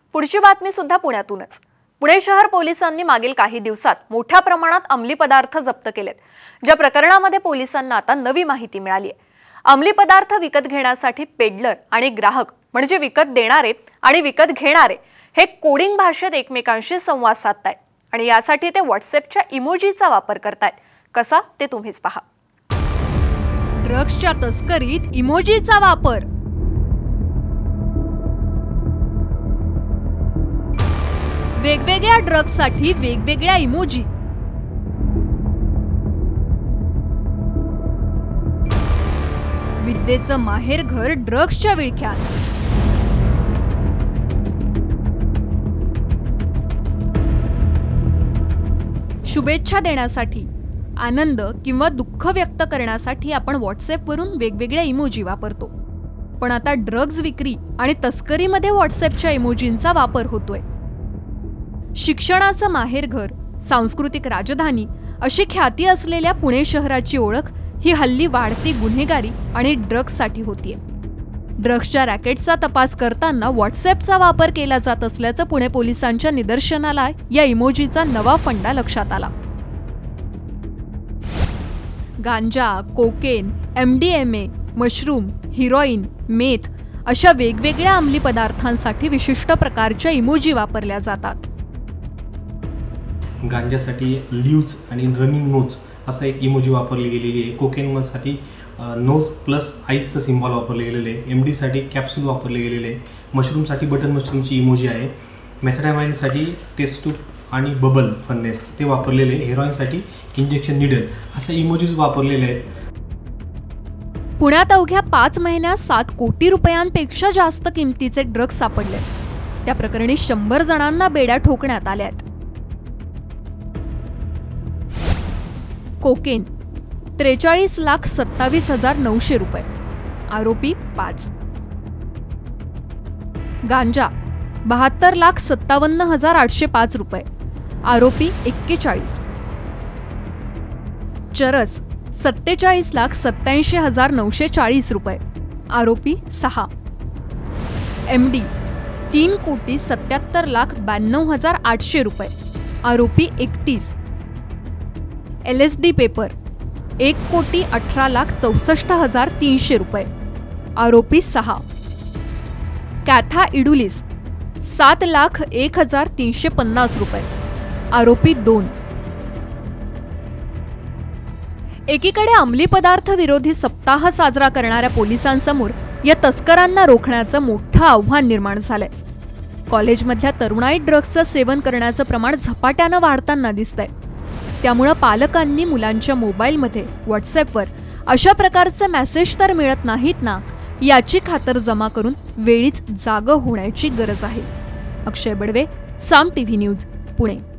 पुढची बातमी सुद्धा पुण्यातूनच। पुणे शहर पोलिसांनी मागील काही दिवसात मोठ्या प्रमाणात अंमली पदार्थ जप्त केलेत। ज्या प्रकरणामध्ये पोलिसांना आता नवी माहिती मिळाली आहे। अंमली पदार्थ विकत घेण्यासाठी पेडलर आणि ग्राहक म्हणजे विकत देणारे आणि विकत घेणारे हे कोडिंग भाषेत एकमेकांशी संवाद साधतायत आणि यासाठी ते व्हॉट्सअॅपच्या इमोजीचा वापर करतायत। कसा ते तुम्हीच पहा। ड्रग्सच्या तस्करीत इमोजीचा वापर। वेगवेगळ्या ड्रग्ससाठी वेगवेगळ्या इमोजी। विद्येचं माहेरघर ड्रग्सच्या विळख्यात। शुभेच्छा देण्यासाठी, आनंद किंवा दुःख व्यक्त करण्यासाठी आपण व्हॉट्सअॅपवरून वेगवेगळ्या इमोजी वापरतो। पण आता ड्रग्ज विक्री आणि तस्करीमध्ये व्हॉट्सअॅपच्या इमोजींचा वापर होतोय। शिक्षणाचं माहेरघर, सांस्कृतिक राजधानी अशी ख्याती असलेल्या पुणे शहराची ओळख ही हल्ली वाढती गुन्हेगारी आणि ड्रग्ससाठी होतीये। ड्रग्सच्या रॅकेटचा तपास करताना व्हॉट्सअॅपचा वापर केला जात असल्याचं पुणे पोलिसांच्या निदर्शनाला या इमोजीचा नवा फंडा लक्षात आला। गांजा, कोकेन, MDMA, मशरूम, हिरोईन, मेथ अशा वेगवेगळ्या अंमली पदार्थांसाठी विशिष्ट प्रकारच्या इमोजी वापरल्या जातात। गांजासाठी लीव्ज आणि रनिंग नोज असा एक इमोजी वापरली गेलेली आहे। कोकेनसाठी नोज प्लस आईसचं सिम्बॉल वापरले गेलेले आहे। MD साठी कॅप्सूल वापरले गेलेले आहे। मशरूमसाठी बटन मशरूमची इमोजी आहे। मेथॅडामाइनसाठी टेस्ट ट्यूब आणि बबल फन्नेस ते वापरलेले आहे। हेरोईनसाठी इंजेक्शन निडल असे इमोजीज वापरलेले आहेत। पुण्यात अवघ्या 5 महिन्यात 7 कोटी रुपयांपेक्षा जास्त किमतीचे ड्रग्ज सापडले। त्या प्रकरणी 100 जणांना बेड्या ठोकण्यात आल्या आहेत। कोकेन 43,27,900 रुपये, आरोपी 5। गांजा 72,57,805 रुपये, आरोपी 41। चरस 47,87,940 रुपये, आरोपी 6। MD 3,77,92,800 रुपये, आरोपी 31। LSD पेपर 1,18,64,300 रुपये, आरोपी 6। कॅथा इडुलिस 7,01,350 रुपये, आरोपी 2। एकीकडे अंमली पदार्थ विरोधी सप्ताह साजरा करणाऱ्या पोलिसांसमोर या तस्करांना रोखण्याचं मोठं आव्हान निर्माण झालंय। कॉलेजमधल्या तरुणाई ड्रग्सचं सेवन करण्याचं प्रमाण झपाट्यानं वाढताना दिसतंय। त्यामुळे पालकांनी मुलांच्या मोबाईलमध्ये व्हॉट्सअॅपवर अशा प्रकारचे मेसेज तर मिळत नाहीत ना याची खातरजमा करून वेळीच जागं होण्याची गरज आहे। Akshay Badve, Saam TV news, Pune.